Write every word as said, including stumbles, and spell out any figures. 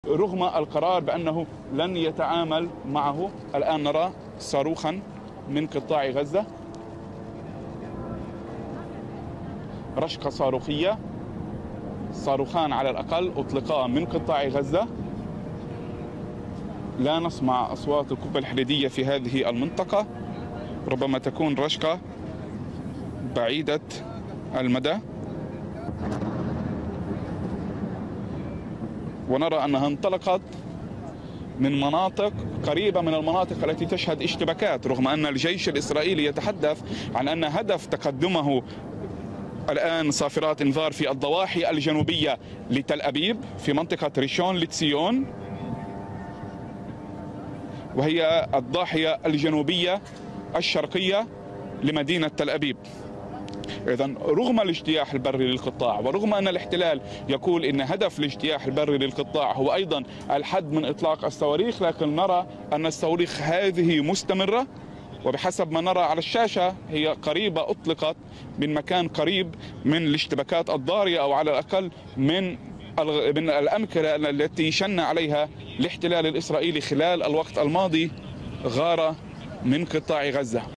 رغم القرار بأنه لن يتعامل معه. الآن نرى صاروخا من قطاع غزة، رشقة صاروخية، صاروخان على الأقل أطلقا من قطاع غزة. لا نسمع أصوات القبة الحديدية في هذه المنطقة، ربما تكون رشقة بعيدة المدى، ونرى أنها انطلقت من مناطق قريبة من المناطق التي تشهد اشتباكات، رغم أن الجيش الإسرائيلي يتحدث عن أن هدف تقدمه الآن صافرات إنذار في الضواحي الجنوبية لتل أبيب في منطقة ريشون لتسيون، وهي الضاحية الجنوبية الشرقية لمدينة تل أبيب. إذن رغم الاجتياح البري للقطاع، ورغم أن الاحتلال يقول إن هدف الاجتياح البري للقطاع هو أيضا الحد من إطلاق الصواريخ، لكن نرى أن الصواريخ هذه مستمرة، وبحسب ما نرى على الشاشة هي قريبة، أطلقت من مكان قريب من الاشتباكات الضارية، أو على الأقل من من الأمكنة التي شن عليها الاحتلال الإسرائيلي خلال الوقت الماضي غارة من قطاع غزة.